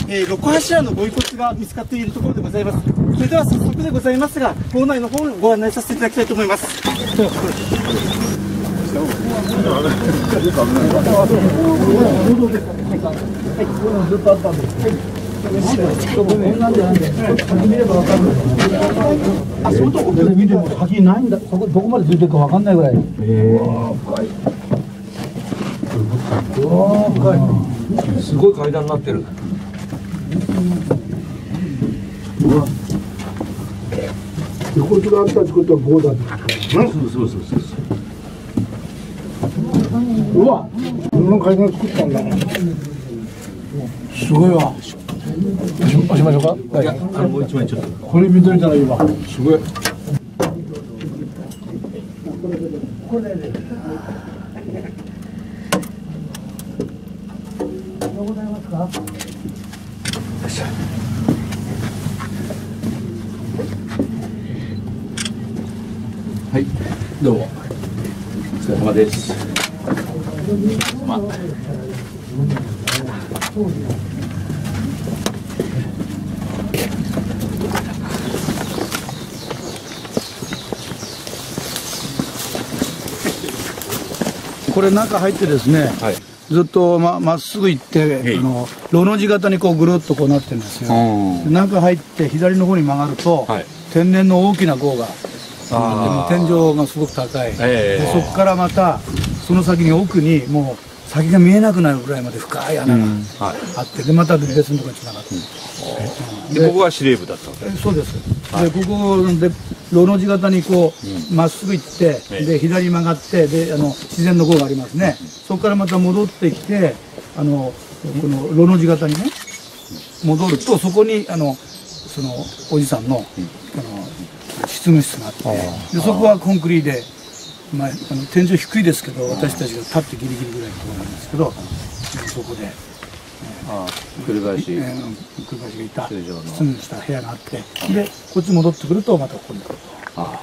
6柱のご遺骨が見つかっているところでございます。それでは早速でございますが、校内の方をご案内させていただきたいと思います。 あ、そこ見ても先ないんだ。そこどこまでついてるかわかんないぐらい。 すごい階段になってる。 横綱あったってことはこうだ。 そう。 うわ、この階段作ったんだ。すごいわ。押しましょうか。はい。 もう一枚ちょっと。 これ見といたらいいわ。すごい。これで。どうございますか。 はい、どうも。お疲れ様です。 これ中入ってですね、はい、ずっとまっすぐ行ってロの字型にこうぐるっとこうなってるんですよ。中入って左の方に曲がると、はい、天然の大きな壕が天井がすごく高い、でそこからまたその先に奥にもう先が見えなくなるぐらいまで深い穴があって、でまた別のところにつながって、 でここが司令部だったわけ。 そうです。でここでロの字型にこうまっすぐ行って、で左曲がってで自然の壕がありますね。そこからまた戻ってきてこのロの字型にね戻ると、そこにそのおじさんの執務室があって、でそこはコンクリで、天井低いですけど私たちが立ってギリギリぐらいのところなんですけど、そこで栗林がいた執務した部屋があって、でこっち戻ってくるとまたここに来ると。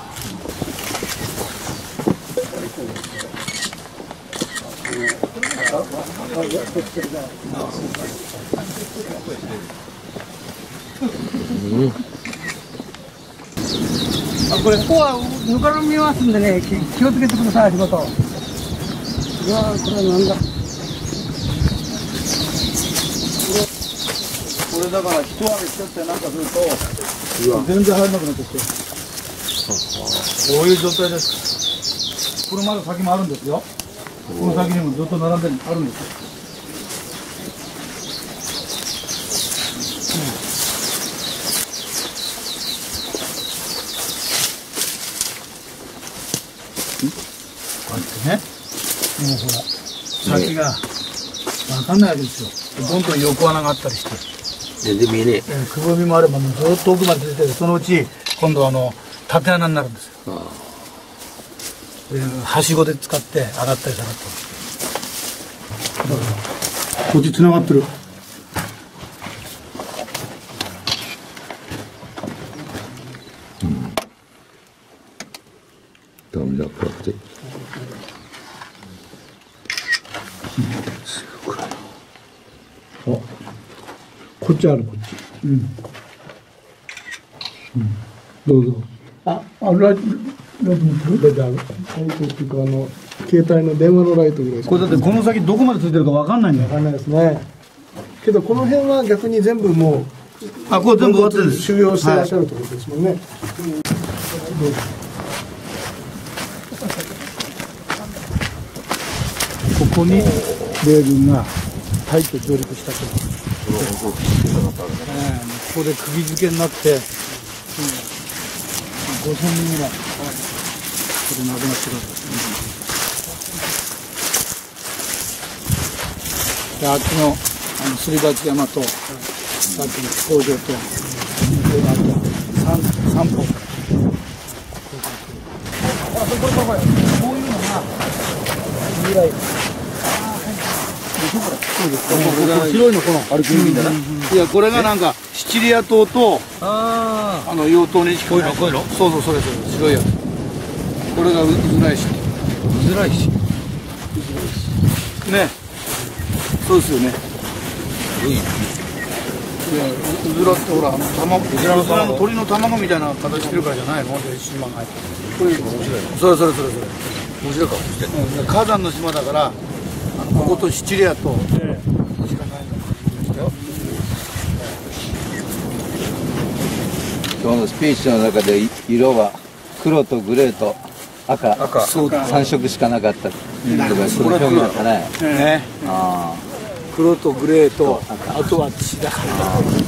これここはぬかるみますんでね、気をつけてください。仕事。いやこれなんだ。これだから一上げしちゃってなんかすると全然入らなくなってきて、こういう状態です。これまだ先もあるんですよ。この先にもずっと並んであるんですよ。ね、もうほら先が分かんないわけですよ。どんどん横穴があったりして全然見えねえ。 くぼみもあればもうずっと奥まで出て、そのうち今度は縦穴になるんですよ。はしごで使って上がったり下がったり。こっち繋がってる。 ダメだこうやって。 こっちある、こっち。どうぞ。ライト持ってる？ライトっていうか携帯の電話のライトぐらい。これだってこの先どこまでついてるかわかんないんだよ。わかんないですね。けどこの辺は逆に全部もうこれ全部終わってるんです。収容していらっしゃるってことですもんね。ここに米軍が入って上陸したと。ここで釘付けになって、5000人ぐらい、これ亡くなってるわけですね。で、あっちのすり鉢山と、さっきの工場と、3本。こいうのが未来。そうですか。白いのこのアルキンだな。いやこれがなんかシチリア島と硫黄島にしかない。こういうの？そうそう、それ白いやつ。これがウズライシ。ウズライシ。ね。そうですよね。 うずらってほら卵、うずらの鳥の卵みたいな形してるからじゃないの？島が入ってる。それ。面白いかもしれない。火山の島だからこことシチリアとしかないんだよ。 今日のスピーチの中で色は黒とグレーと赤3色しかなかったとか、その表現だったね。 ね。 あ黒とグレーとあとは血だから。